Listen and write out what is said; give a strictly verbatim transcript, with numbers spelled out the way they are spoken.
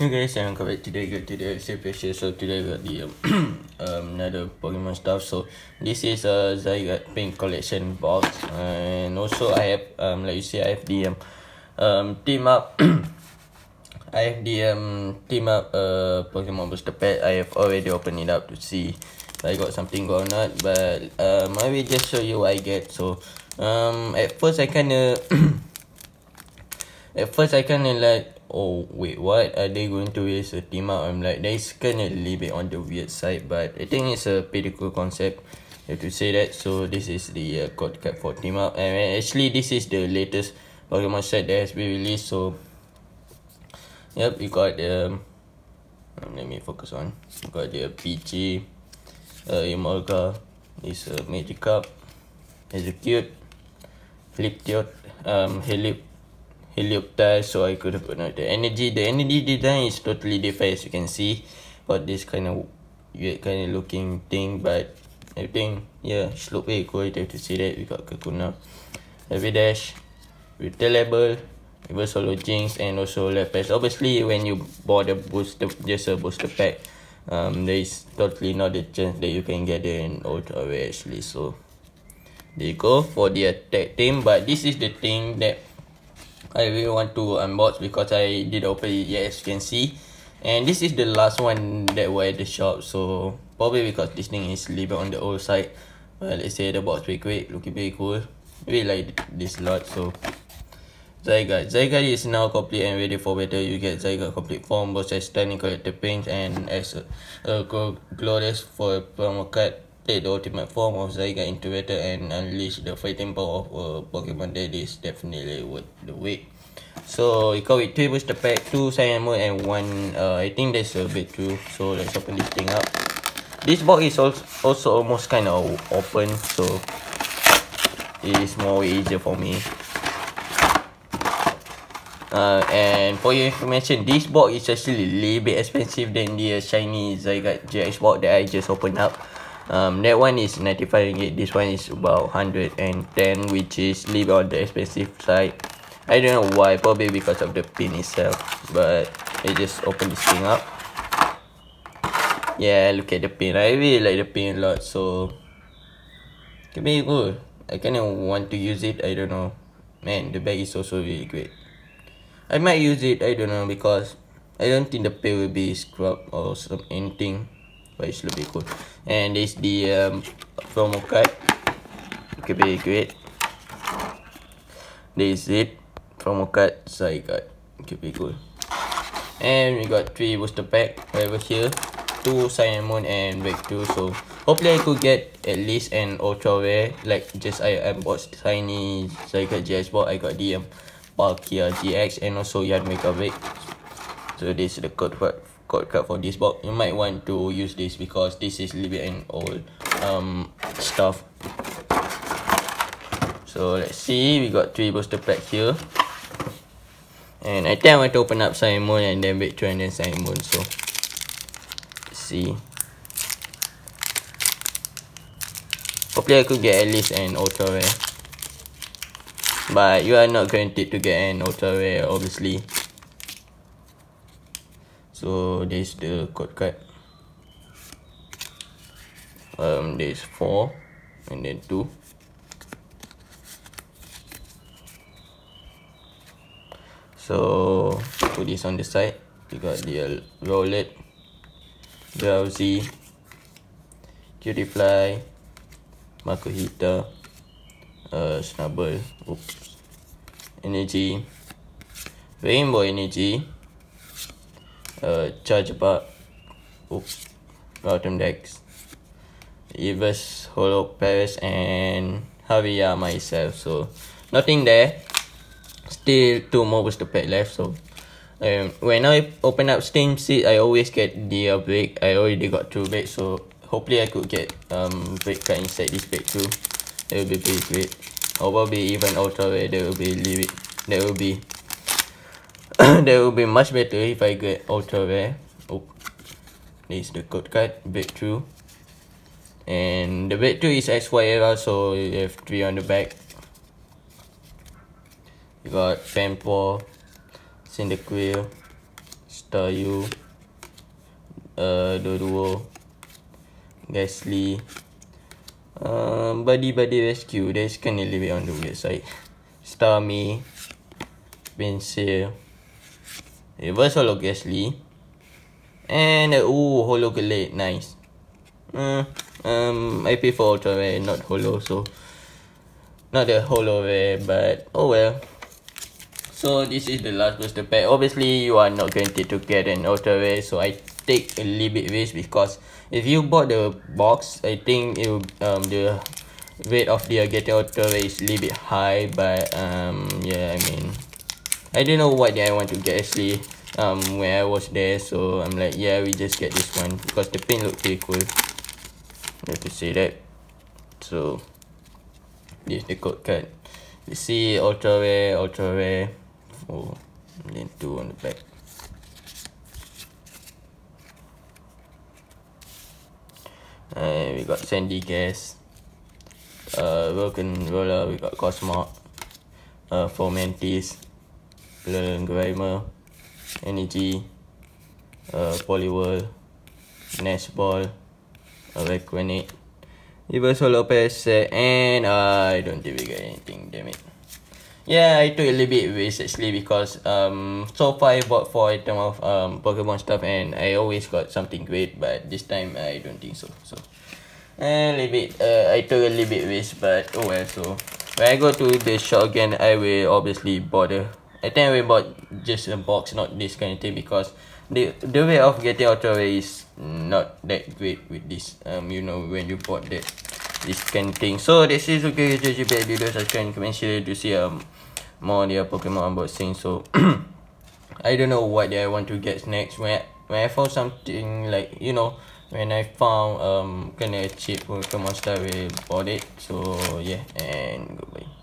Hey guys, and welcome back today. Good today, Super So today we got the um, um another Pokemon stuff. So this is a Zygarde Pink Collection box, and also I have um like you see I have the um, um team up. I have the um team up uh Pokemon booster pack. I have already opened it up to see if I got something or not, but um I will just show you what I get. So um at first I kinda at first I kinda like, oh wait, what are they going to raise a team up? I'm like, that is kinda a little bit on the weird side, but I think it's a pretty cool concept, you have to say that. So this is the uh, code card for team up, and actually this is the latest Pokemon set that has been released. So yep, you got the um, let me focus on you got the P G, uh Emolga, is a Magikarp, Execute, Fliptiot, um Helip Helioptile, so I could have put out the energy. The energy design is totally different, as you can see, but this kind of weird kind of looking thing, but I think yeah, it's look very cool. You have to see that. We got Kakuna, Heavy Dash, Retellable, Reverse Holo Jinx, and also Lapras. Obviously, when you bought the booster, just a booster pack, um, there is totally not a chance that you can get it in Ultra Rare actually. So there you go for the attack team. But this is the thing that I really want to unbox because I did open it, yeah, as you can see, and this is the last one that were at the shop. So probably because this thing is a little bit on the old side, but let's say the box very quick, looking very cool. Really like this lot. So Zygarde Zygarde is now complete and ready for battle. You get Zygarde complete form, both as stunning collector paints and as a, a glorious for a promo card. Take the ultimate form of Zygarde into battle and unleash the fighting power of a Pokemon that is definitely worth the wait. So you got with three booster pack, two Cyan Moon, and one uh I think that's a bit true. So let's open this thing up. This box is also also almost kind of open, so it is more easier for me. Uh, and for your information, this box is actually a little bit expensive than the uh, shiny Zygarde G X box that I just opened up. Um, that one is ninety-five ringgit. This one is about one hundred ten, which is a little bit on the expensive side. I don't know why, probably because of the pin itself. But I just open this thing up. Yeah, look at the pin. I really like the pin a lot, so it can be good. I kinda want to use it. I don't know. Man, the bag is also really great. I might use it, I don't know, because I don't think the pin will be scrubbed or some anything, but it's a little bit cool. And this the um, promo card. It could be great. This is it. Promo card Zygarde. It could be cool. And we got three booster pack over here. Two Cyan Moon and Breakthrough. So hopefully I could get at least an ultra rare. Like just I unboxed tiny Zygarde G X box. I got the um, Palkia G X and also Yanmega Break. So this is the code card, code card for this box. You might want to use this because this is a little bit an old um stuff. So let's see, we got three booster pack here. And I think I want to open up Cyan Moon and then Breakthrough and then Cyan Moon. So let's see. Hopefully I could get at least an ultra rare. But you are not guaranteed to get an ultra rare, obviously. So this is the code card. Um, there's four and then two. So put this on the side. You got the uh, Rowlet, Drowsy, Cutiefly, Makuhita, uh, Snubble, oops, Energy, Rainbow Energy, uh, Chargeback, oops, Rotom Dex, Reverse Holo Paris, and Hariyama myself. So nothing there. Still two more booster pack left. So um, when I open up Steam Seed, I always get the uh, break. I already got two breaks, so hopefully I could get um break card inside this break too. That will be pretty great. Or probably even ultra rare. That will be little bit, that will be that will be much better if I get ultra rare. Oh, this is the code card, Breakthrough, and the Breakthrough is X Y era, so you have three on the back. You got Fanpore, Cyndaquil, Staryu, uh, Doduo, Ghastly, um, Buddy Buddy Rescue. That's kind of a little bit on the weird side. Starmie, Pinsir, Reverse Holo Ghastly, and uh, ooh, Holo Gallade. Nice. Uh, um, I pay for Ultra Rare, not Holo, so not the Holo Rare, but oh well. So this is the last booster pack. Obviously, you are not guaranteed to get an Ultra Rare, so I take a little bit risk because if you bought the box, I think it will, um the rate of the getting Ultra Rare is a little bit high. But um yeah, I mean, I don't know what I want to get actually um when I was there, so I'm like, yeah, we just get this one because the paint looked pretty cool. I have to say that. So this is the code card. You see Ultra Rare, Ultra Rare. Oh, and then two on the back. Uh, we got Sandygast, uh, Broken Roller, we got Cosmog, uh, Fomantis, Grimer, Energy, uh, Poliwhirl, Nestball, uh, Requinate, Reverse Holo Parasect, and uh, I don't think we got anything, damn it. Yeah, I took a little bit risk actually because um so far I bought four items of um Pokemon stuff and I always got something great, but this time I don't think so. So a little bit uh I took a little bit risk, but oh well. So when I go to the shop again, I will obviously bother. I think I will bought just a box, not this kind of thing, because the the way of getting Ultra Rare is not that great with this. Um, you know, when you bought that this kind of thing. So this is okay. J J P video. Subscribe and comment share to see um more their Pokemon unboxing. So I don't know what I want to get next. When I, when I found something like, you know, when I found um kind of cheap Pokemon stuff, I bought it. So yeah, and goodbye.